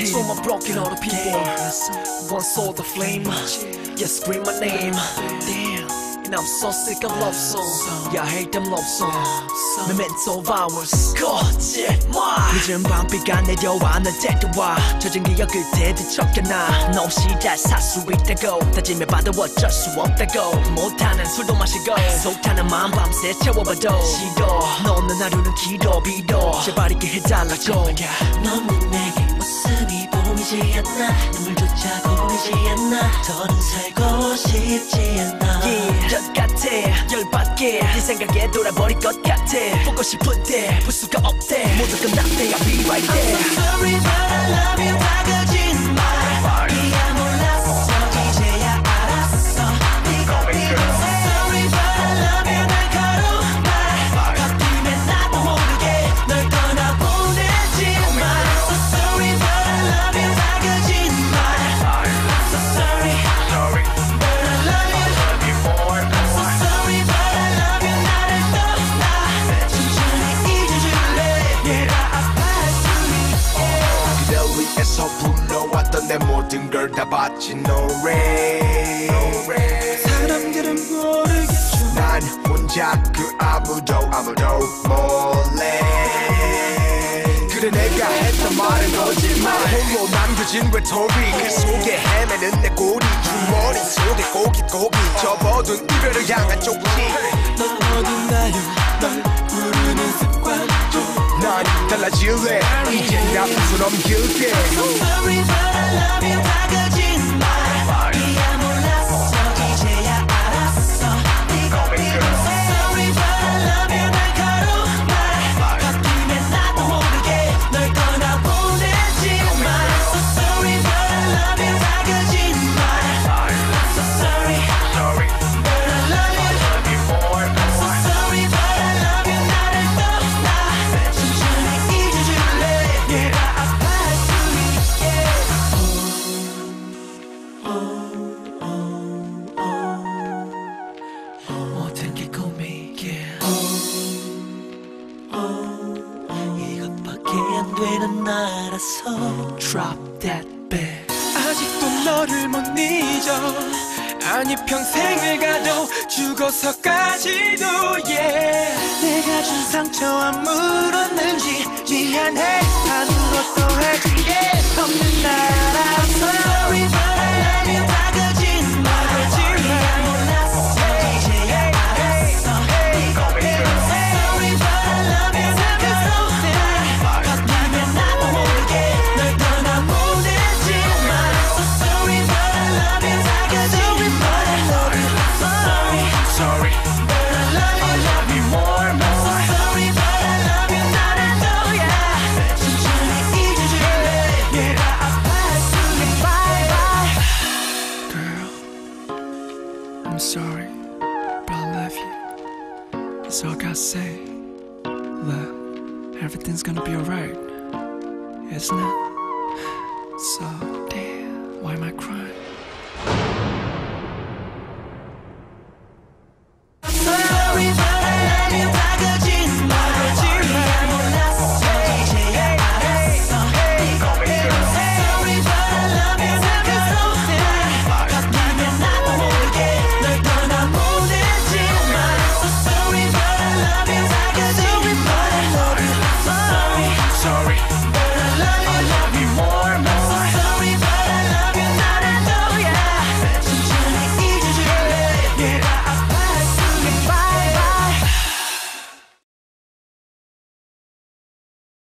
To my broken hearted people, one soul the flame. Yes, scream my name. Damn, and I'm so sick of love songs. Yeah, I hate them love songs. Memento of hours. 거짓말. 늦은 밤비가 내려와 널 데려와 젖은 기억 끝에 뒤척여놔. 너 없이 잘 살 수 있다고 다짐해봐도 어쩔 수 없다고. 못하는 술도 마시고 속 타는 마음 밤새 채워봐도 싫어. 너 없는 하루는 길어 빌어 제발 있게 해달라고. 너는 내게 모습이 보이지 않나. 눈물조차 보이지 않나. 더는 살고 싶지 않아. 열 같아 열받게 네 생각에 돌아버릴 것 같아. 보고 싶은데 볼 수가 없대. 모두 끝났대. I'll be right there. I'm sorry but I love you. 다 거짓말. 이야 몰랐어 이제야 알았어. 네가 필요해. Sorry but I love you. 날카로운 말 바뀌면 나도 모르게 널 떠나보내지 마. So sorry but I love you. 다 거짓말. So sorry but I love you. So sorry but I love you. 나를 떠나 천천히 잊어줄래. 내가 아파할 수 있게. 그댈 위해서 불러왔던 내 모든 걸 다 바친 노래. 사람들은 모르겠죠. 난 혼자 그 아무도 몰래. 그래 내가 했던 말은 거짓말. 홀로 남겨진 외톨이 그 속에 헤매는 내 꼬리. 주머니 속에 고기 접어둔 이별을 향한 쪽지. 넌 어딘가요. 널 부르는 습관도. 난 달라질래. 이제 나 웃어 넘길게. So sorry but I love you. 다 거짓말. 이야 몰랐어 이제야 알았어. 네가 필요해. Sorry but I love you. 날카로운 말 바뀌면 나도 모르게 널 떠나보내지 마. So sorry but I love you. 다 거짓말. So sorry but I love you. So sorry but I love you. 나를 떠나 천천히 잊어줄래. 내가 아파할 수 있게. 모든 게 꿈이게 이것밖에 안 되는 나라서. Drop that back. 아직도 너를 못 잊어. 아니 평생을 가도 죽어서까지도 yeah. 내가 준 상처 아물었는지 미안해. 아무것도 할 게 없는 나라서. Sorry but I love you. 다 거짓말. 이야 몰랐어 이제야 알았어. 네가 필요해. Sorry but I love you. 날카로운 말 바뀌면 나도 모르게 널 떠나보내지 마. So sorry but I love you. 다 거짓말. So sorry but I love you more. So sorry but I love you. 나를 떠나 천천히 잊어줄래. 내가 아파할 수 있게. Bye bye. Girl, I'm sorry, but I love you. That's all I gotta say. Look, everything's gonna be alright, isn't it? So